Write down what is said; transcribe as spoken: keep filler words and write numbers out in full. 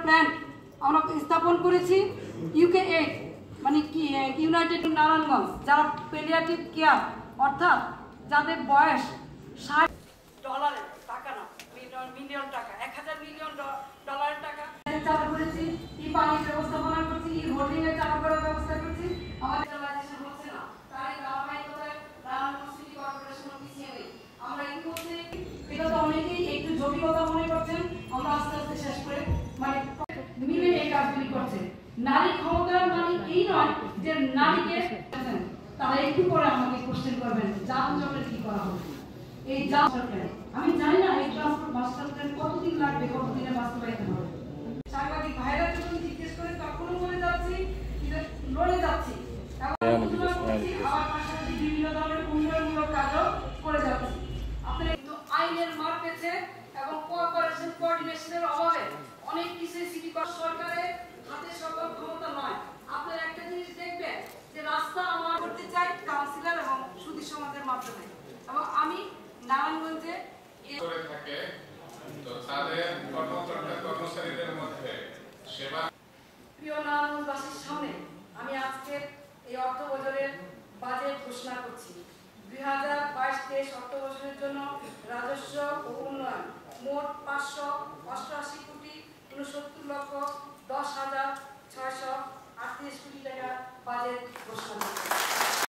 Plant আমরা স্থাপন করেছি। ইউকে এইড মানে কি ইউনাইটেড নারায়ণগঞ্জ, যারা পেলিয়াটিভ কেয়ার অর্থাৎ যাদের বয়স ষাট ডলারের টাকা না মিলিয়ন টাকা এক হাজার মিলিয়ন ডলারের টাকা চালু করেছি। ই পানির ব্যবস্থাপনা করছি, ই হোল্ডিং এর চালু করার ব্যবস্থা করছি। আমাদের রিয়েলাইজেশন হচ্ছে না, তার এই ধারাবাহিকতায় নারায়ণগঞ্জ সিটি কর্পোরেশন পিছিয়ে নেই। আমরা এই করতে এটা তো অনেকেই একটু জটিলতা মনে করছেন, আমরা আস্তে আস্তে শেষ করে মানে মিলে এই কাজগুলি করছে। নারী ক্ষমতার মানে এই নয় যে নারীকে তারা একটু পরে আমাকে কোশ্চেন করবেন যানজটের কি করা হবে। এই যানজটের আমি জানি না এই ট্রান্সপোর্ট মাস্টার প্ল্যান কতদিন লাগবে, কতদিনে বাস্তবায়িত হবে। সাংবাদিক ভাইরা যখন জিজ্ঞেস করে তখনও বলে যাচ্ছি লড়ে যাচ্ছি, আবার পাশাপাশি বিভিন্ন ধরনের উন্নয়নমূলক কাজও করে যাচ্ছি। আপনারা কিন্তু আইনের মার পেছে এবং কোঅপারেশন কোঅর্ডিনেশনের অভাবে অনেক কিছু সিটি সরকারের হাতে সকল ক্ষমতা নয়। আপনারা একটা জিনিস দেখবেন যে রাস্তা আমার করতে চাই কাউন্সিলর এবং সুধী সমাজের মাধ্যমে, এবং আমি নারায়ণগঞ্জে করে থাকে তো তাদের কর্মকর্তা কর্মচারীদের মধ্যে সেবা। প্রিয় নারায়ণগঞ্জবাসীর সামনে আমি আজকে এই অর্থ বছরের বাজেট ঘোষণা করছি। দুই হাজার বাইশ তেইশ অর্থ বছরের জন্য রাজস্ব ও উন্নয়ন মোট পাঁচশো অষ্টআশি কোটি উনসত্তর লক্ষ দশ হাজার ছয়শো আটত্রিশ কোটি টাকা বাজেট ঘোষণা।